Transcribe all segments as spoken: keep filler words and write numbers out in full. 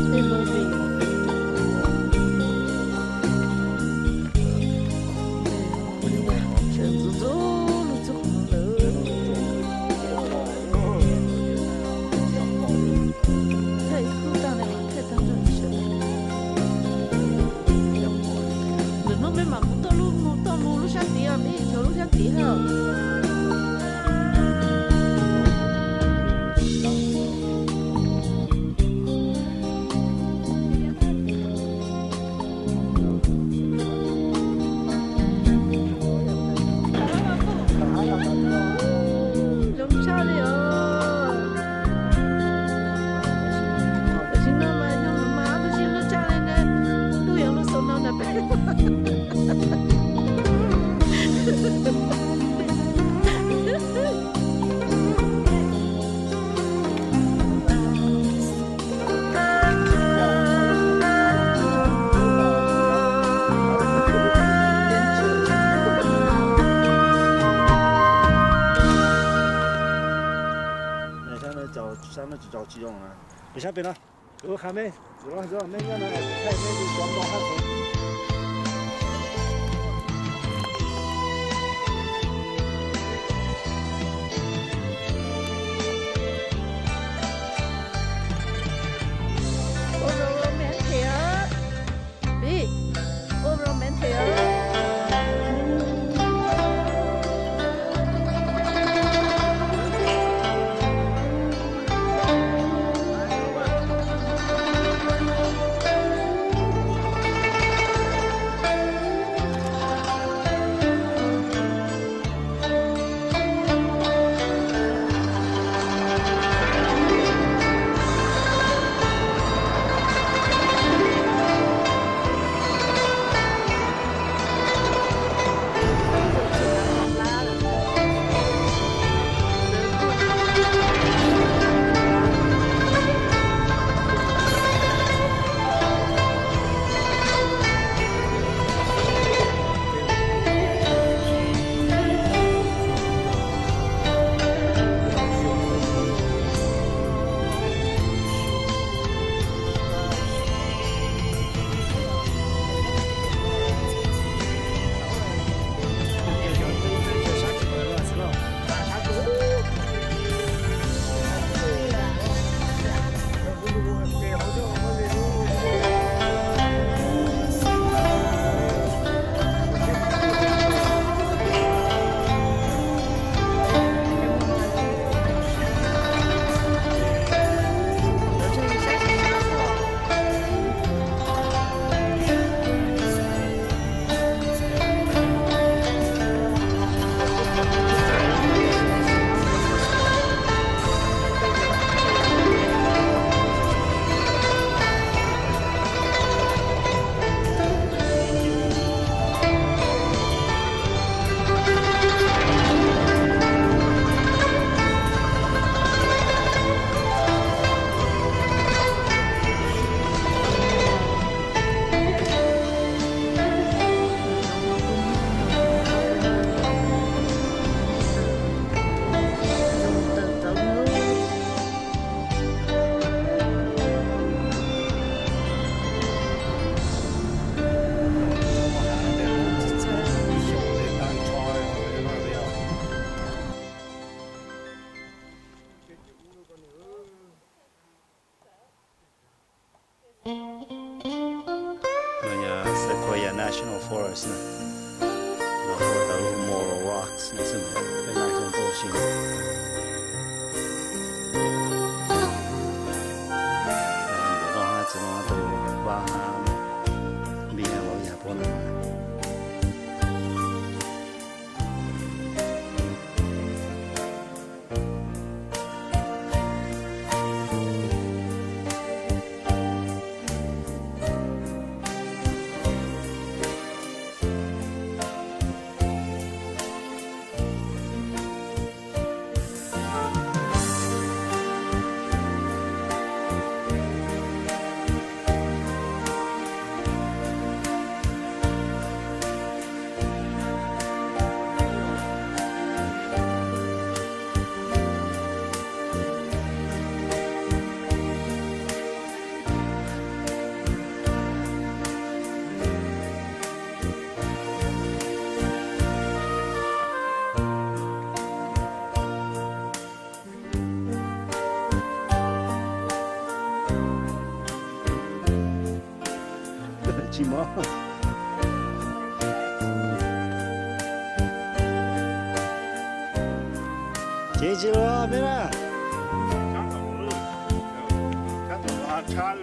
找鸡肉啊，不下边了，我还没，走了走了，那个呢，太那就广东汉城。 Sequoia National Forest 呢，然后还有 Moro Rocks 那是跟那种都行。然后只能都挖米啊，我也不能。 Hãy subscribe cho kênh Ghiền Mì Gõ để không bỏ lỡ chim á chế chế lo bên à chắc là chăn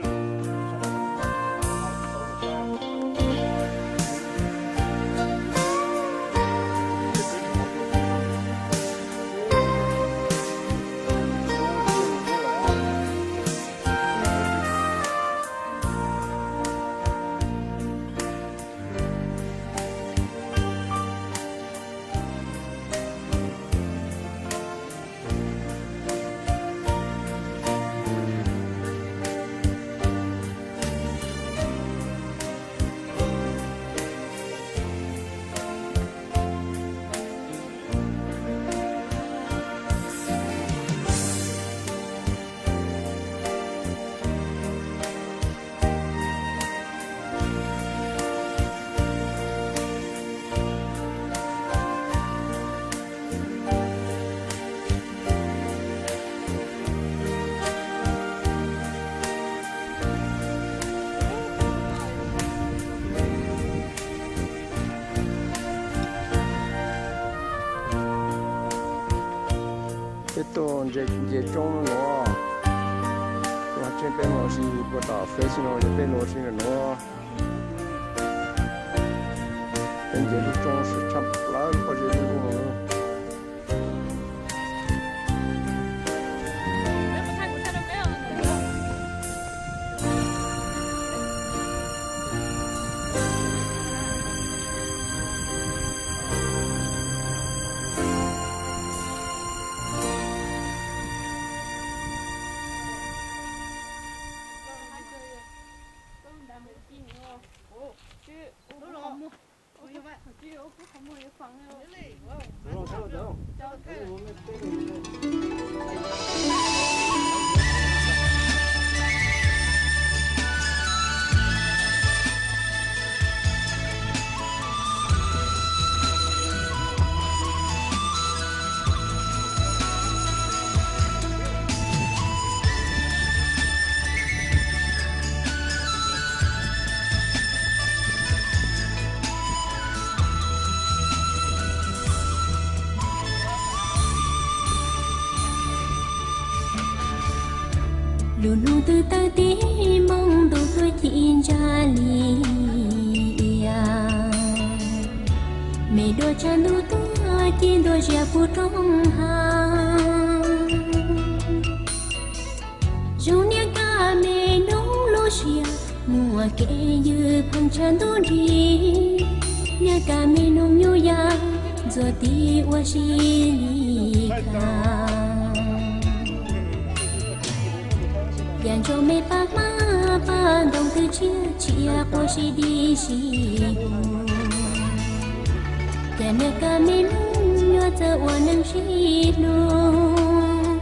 Ito je je trong nó, nó trên bên nó xí bắt đầu phê xí nó trên bên nó xí nó, bên je lúc trong xí chắp lá có je lúc nó. luôn luôn từ ta tìm mong đâu tôi tin ra li mẹ đôi cha nuôi tôi tin đôi cha phụ trong hàng trong nhà ca mẹ nông lúa xia mùa kê như phong trần đôn đi nhà ca mẹ nông nhu ya rồi ti wa xi li ca yan cho mẹ bác má ba đồng từ chia chia qua xí đi xí ya mẹ ca mẹ nhớ giờ qua nâng xí luôn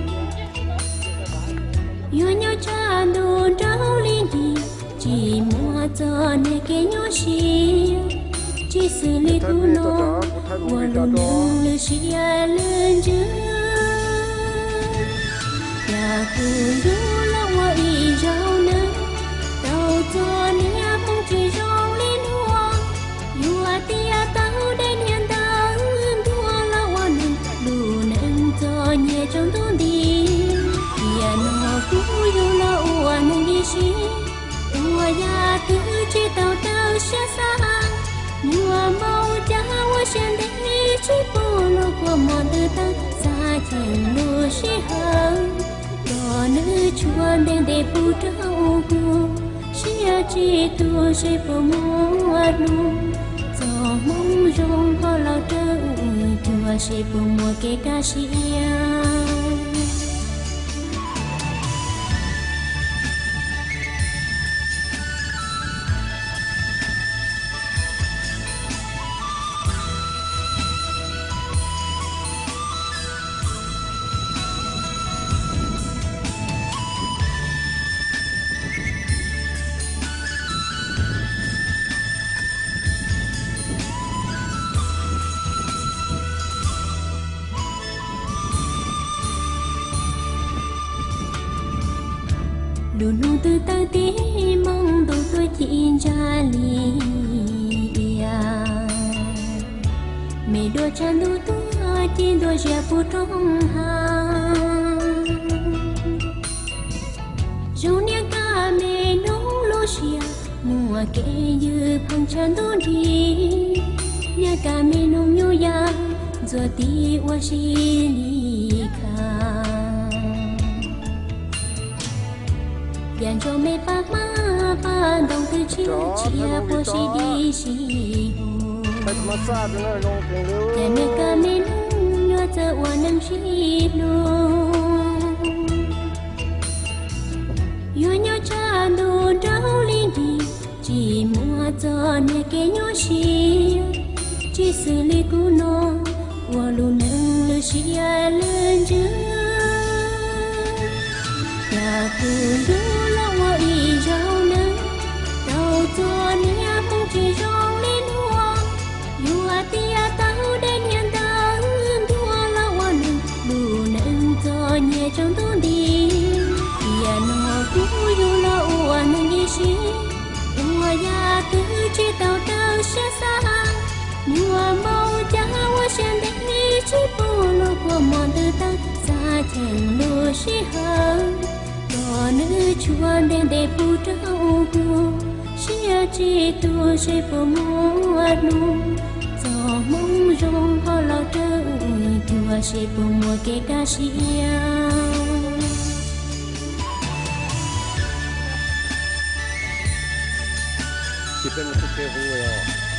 yêu nhau cha đồ đau liên đi chỉ mua cho nè cái nhớ xí chỉ xử lý tu nó qua luôn nâng lư xí lên chứ ya cứ du la hoa y rau nè tàu cho nia phong chỉ rong lên hoa yêu tia tàu đến hiện ta đua la hoa nè đủ nên cho nhẹ trong tu đi ya nó cứ yêu la hoa nè đi xí hoa ya cứ chỉ tàu tàu xa xa nhua mau cha hoa sen đi chỉ bỏ lo qua mòn từ ta xa chân lúa xí hơn nữ chuan đen để phụ trâu cô xia chi tu sẽ phụ mua nu gió mong rong có lao trâu chùa sẽ phụ mua cái cá xia tơ tí mong đủ tôi thiên cha lì mẹ đôi chân đủ tôi thiên đôi già phụ trong hàng trong nhà ca mẹ nấu lúa xia mùa kê như phong chân đủ đi nhà ca mẹ nấu nhô ya rồi tí qua xí lì khang Bian cho mẹ bác má ba đồng từ chia chia bố xí đi xí hù Bian mẹ ca mẹ nung nhớ chờ qua năm xí lù Yo nhớ cha đồ đau li đi chỉ mua cho nè kê nhớ xí chỉ xử lý cú nó qua lù nâng lù xí lên chứ nhà phụ đu hoa y rau nắng đầu cho nia phong chỉ rong lên hoa yua tia tao đến nhận tao thua la hoa nắng bù nắng cho nhẹ trong tu đi tia nó cú yu la hoa nắng y xí hoa ya cứ chỉ tao tao xa xa nhua mau cha hoa sen đi chỉ bù lô của mòn từ tao xa chẳng lô xí hơn Bỏ nữ chua đen để phụ trao cô Xia chi tu sẽ phụ mua nụ Gió mong rong họ lo trơ Chua sẽ phụ mua kê ca xia Chỉ bên một cái hồ rồi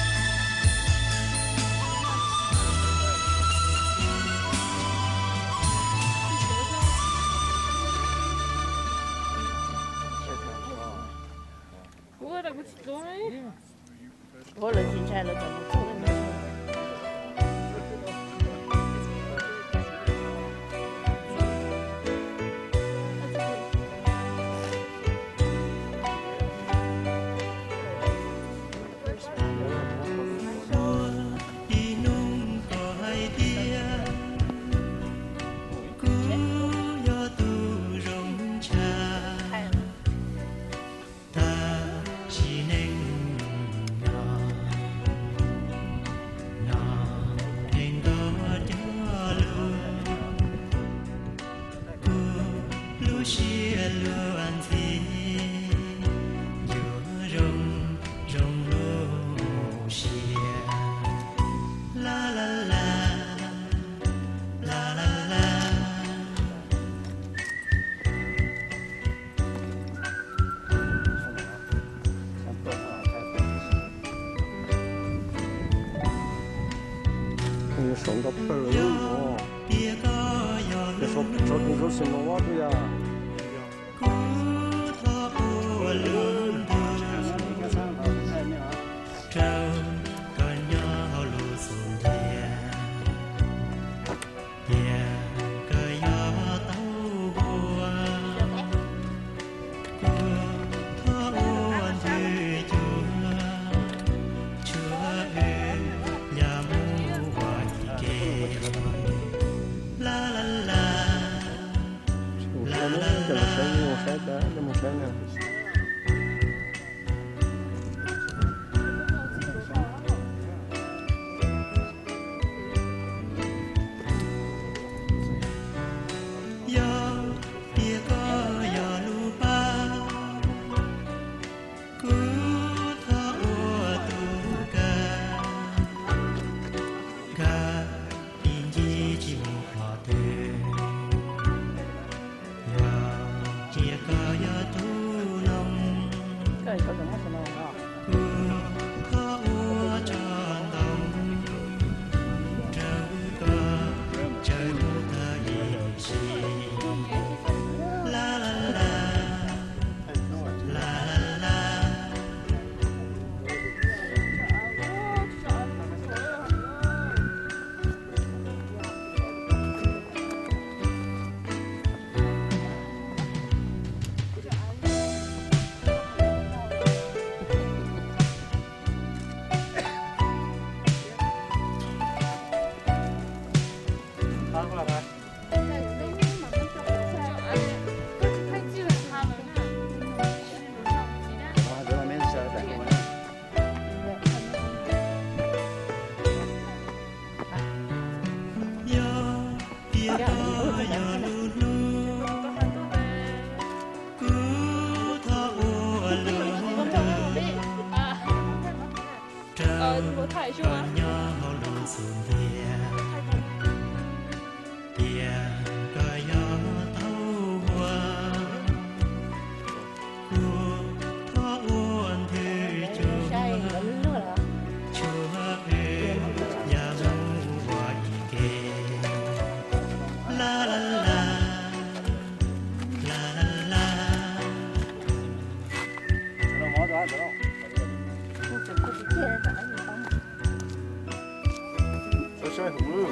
我冷静下来了，怎么做的？ sống gặp bờ luôn để sống cho chúng tôi sinh hoạt thôi à lá đó. Sao sao hủ?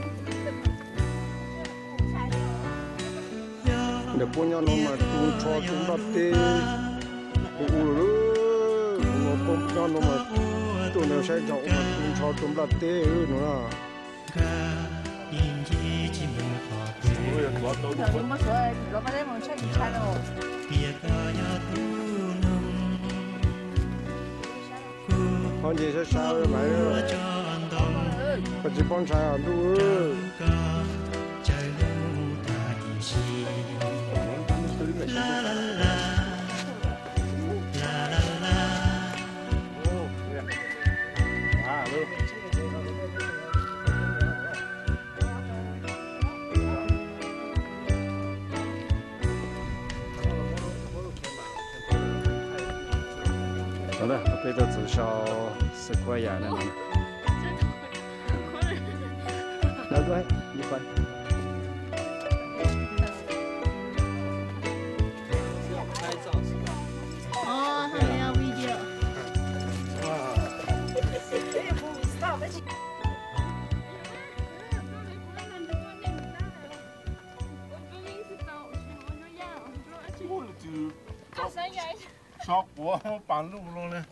để bố nhau nó mà tu cho chúng ta tê u lư nó bố nhau nó mà tu nó sẽ cho mà tu cho chúng ta tê nữa Thường mất rồi, nó bắt đầu chạy đi chạy rồi. con gì sẽ sao vậy mày có chỉ con trai à tu 好了，我背着纸烧十块钱了。那个一块。 哦，还要 video。 Sóc của bán luôn luôn này.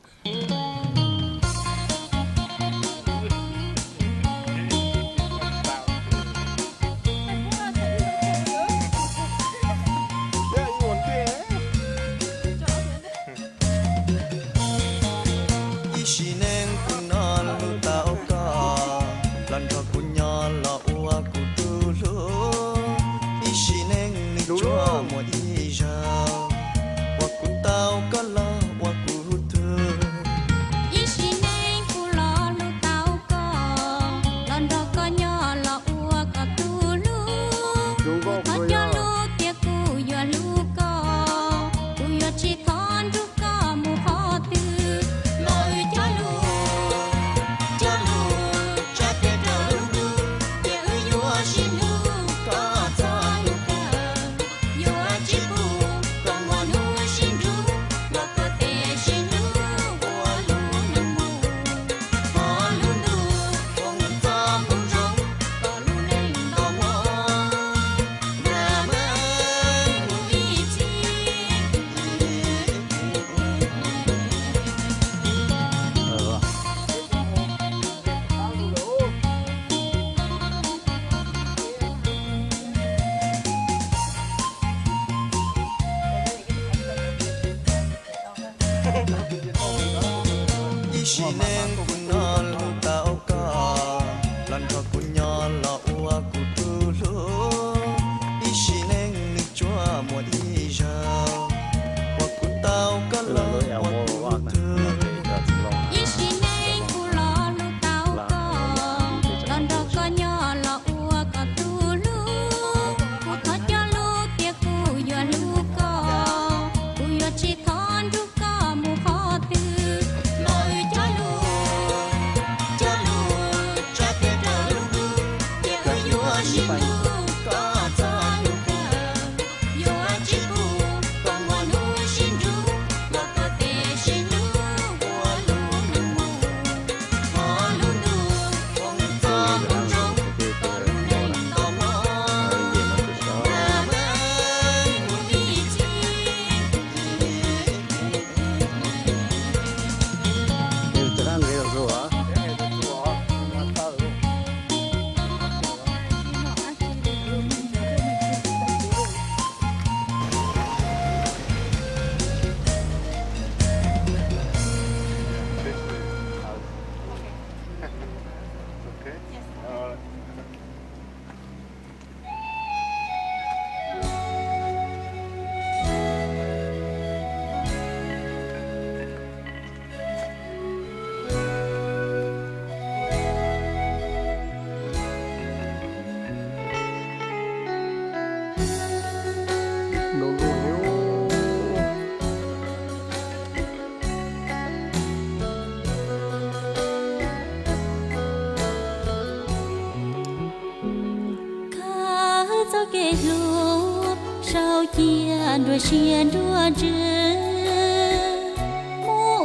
đua xiên đua trừ mô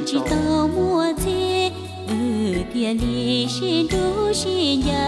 chỉ tao mua thế ừ kia li xin đủ xin ya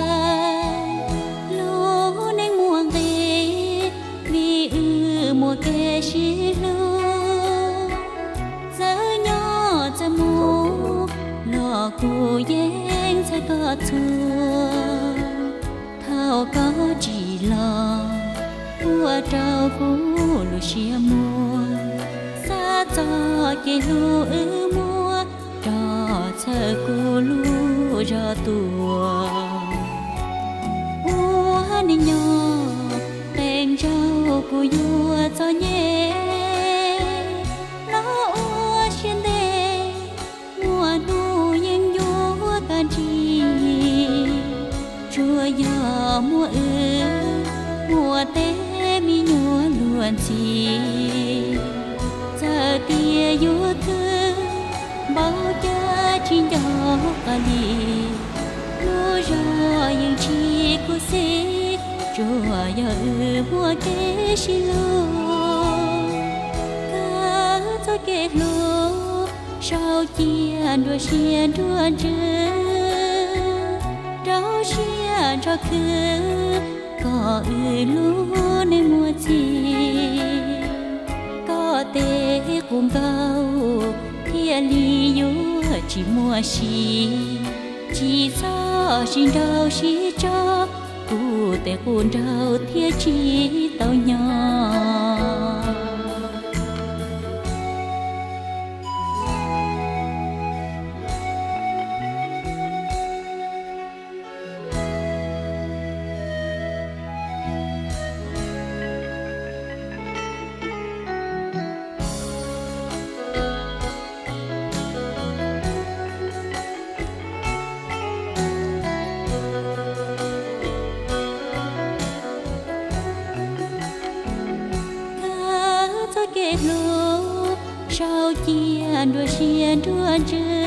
lô nên muang tê vì ừ mua kê xin lô giờ nhỏ giờ mù lò cô yên sẽ có chua thao có chỉ lo qua trao cũ lu xia mua xa cho cái lu ư mua cho chờ cô lu cho tua ua nên nhỏ tên trao cô vua cho nhé nó ua xin đê mùa nu yên vua can chi chua giờ mùa ư mùa tết mi nhua luôn chi giờ tia yêu thương bao cha chín gió cả đi lúa rồi những chi cô sẽ chùa giờ mùa kế xí lô cá cho kế lô sao chia đua chia đua chữ rau chia cho cứ có ư lúa nên mùa chi có tê cùng cao thiên lý yếu chỉ mùa xí chỉ cho xin đau xí cho cụ tê cuốn đau thiên chỉ tao nhỏ sao chia đua chia đua chữ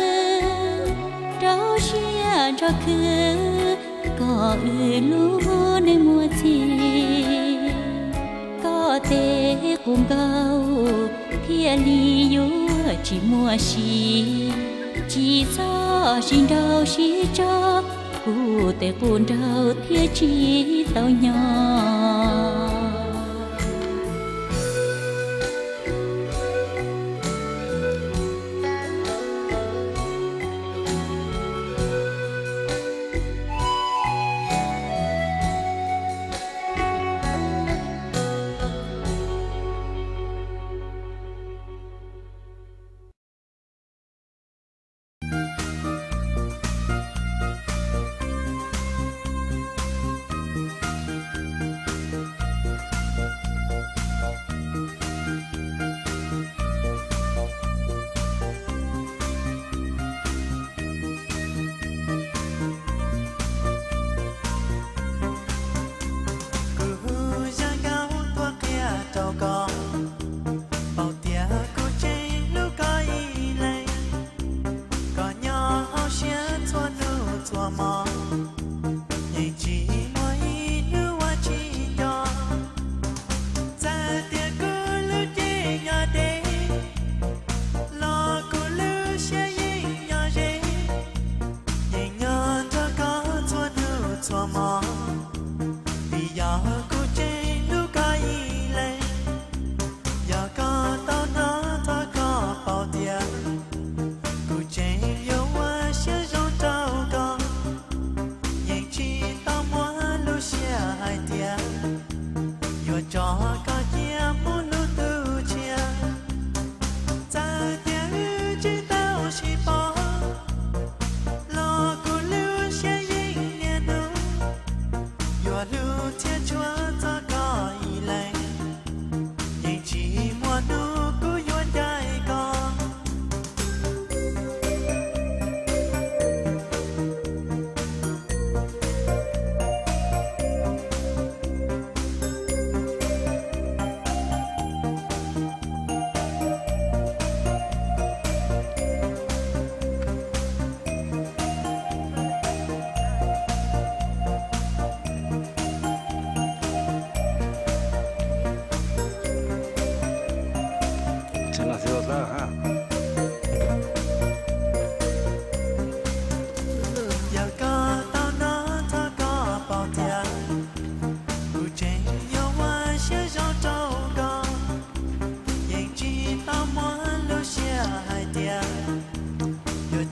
rau chia cho cứ có ư lúa nên mùa chi có tê cùng cao thiên lý yếu chỉ mùa xí chỉ cho xin đau xí cho cụ tê cuốn đau thiên chỉ tao nhỏ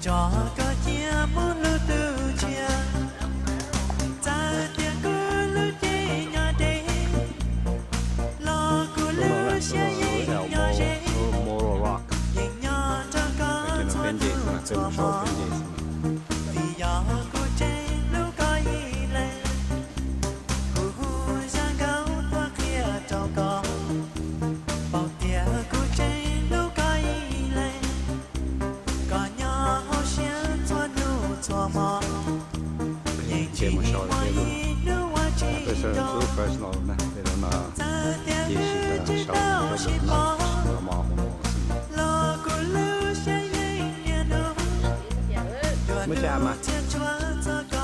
cho có chia muốn lưu tư chia ta tiền cứ lưu chi nhà đi lo cứ lưu xe gì nhà gì Moral Rock. nhìn nhau cho có cho lưu cho mò vì giờ cô trên lưu có gì lên hù hù ra gấu qua kia cho có bao tia cô trên lưu có gì lên có nhau hô xe cho lưu cho mò nhìn Chế một chỉ số ngoài lưu qua chỉ Tôi sẽ đó cứ personal nè, để nó là ta tiền gì chỉ sự đâu đó chỉ sau bỏ đó nó mò mò lo cô lưu xe gì nhà đâu mới cha mà Hãy subscribe cho kênh